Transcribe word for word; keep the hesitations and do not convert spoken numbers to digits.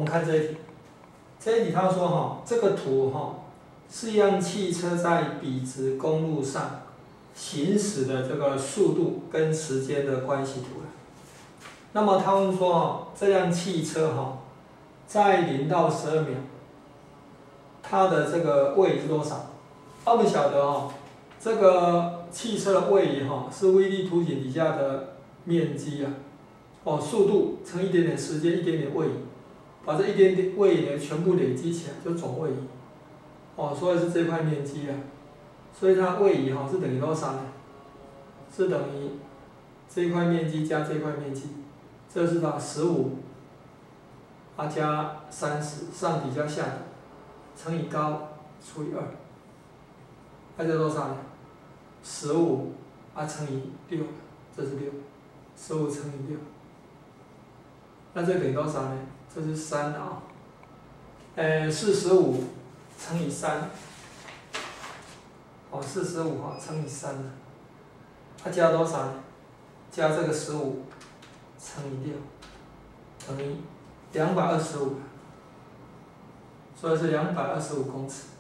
们看这一题，这一题他说哈，这个图哈是一辆汽车在笔直公路上行驶的这个速度跟时间的关系图了。那么他们说哈，这辆汽车哈在零到十二秒，它的这个位移是多少？我们晓得哈，这个汽车的位移哈是 V 力图形底下的面积啊，哦，速度乘一点点时间，一点点位移，把这一点点位移呢全部累积起来就总位移，哦，所以是这块面积啊，所以它位移哈是等于多少呢？是等于这一块面积加这块面积，这是把十五，啊加三十，上底加下底，乘以高除以二，那就多少呢？十五啊乘以六，这是六，十五乘以六，那这等于多少呢？这是三啊，呃，四十五乘以三，哦，四十五哈乘以三，它加多少呢？加这个十五乘以六，等于两百二十五，所以是两百二十五公尺。